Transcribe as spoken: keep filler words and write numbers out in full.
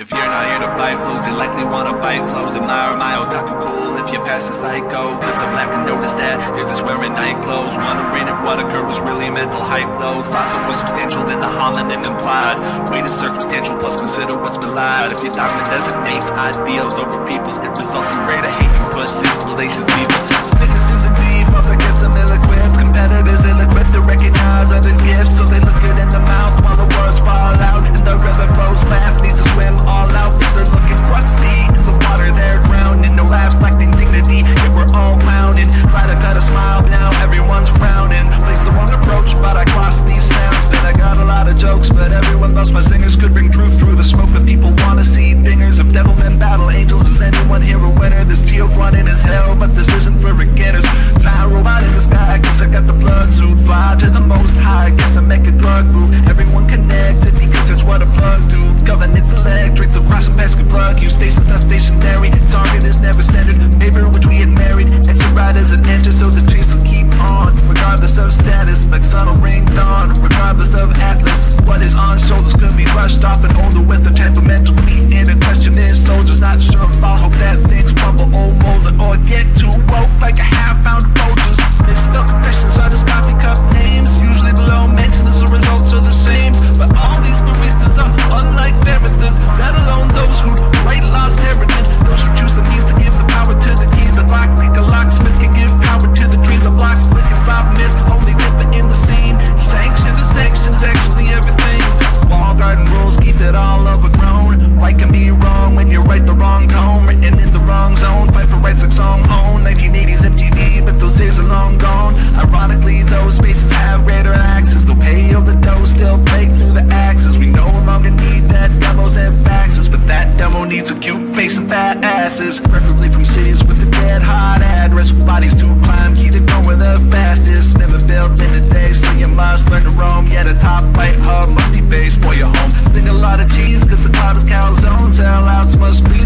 If you're not here to buy clothes, they likely wanna buy clothes. Admire my otaku cool if you're past the psycho. Cut to black and notice that you're just wearing night clothes. Wondering if what occurred was really mental hype though. Thoughts are more substantial than the hominin implied. Weight is circumstantial, plus consider what's belied. If your dogma designates ideals over people, it results in greater hate and pushes salacious evil. Citizens in default, I guess I'm ill-equipped. Competitors ill-equipped to recognize other gifts, so they look it in the mouth while the words fall out. And the river flows fast, needs to swim all out. But they're looking crusty, in the water they're drowning. No laughs lacking dignity, yet we're all clowning. Try to cut a smile, but now everyone's frowning. Place the wrong approach, but I cross these sounds. Then I got a lot of jokes, but everyone loves my singers. Could bring truth through the smoke, but people wanna see dingers. If devilmen battle angels, is anyone here a winner? This geo's running as hell, but this isn't for beginners. Giant robot in the sky, I guess I got the plug suit. Fly to the most high, I guess I make a drug move. Everyone connected, because that's what a plug do. Governance electric, so cross and pass can plug you. Station's not stationary, target is never centered. Paper which we had married, exit right as an enter, so the chase will keep on. Regardless of status, like sun will ring dawn. Regardless of atlas, what is on shoulders could be rushed off and older with a temperamental beat. And the question is, soldiers not sure if I'll hope that things crumble or molder or get too woke like a half-pound of Folgers. Misspelled confessions are just coffee cup names, usually below mentioned as the results are the same. But all these baristas are unlike barristers, let alone those who write laws heritage. Those who choose the means to give the power to the keys. The lock, like a locksmith can give power to the dream. The blocks click and soft myth, only dipper in the scene. Sanction to sanction is actually everything. Wall garden rules keep it all overgrown. Right can be wrong when you write the wrong tone. Written in the wrong zone, fight for rights like song own. nineteen eighties M T V, but those days are long gone. Ironically, those spaces have greater access. They'll pay all the dough, still break through the axes. We no longer need that demos and faxes, but that demo needs a cute face and fat asses. Preferably from cities with a dead hot address, with bodies to climb, key to going the fastest. Never built in a day, so you must learn to roam. Yet a top right hub must be based for your home. Sting a lot of cheese, cause the cloud is calzone. Sellouts must be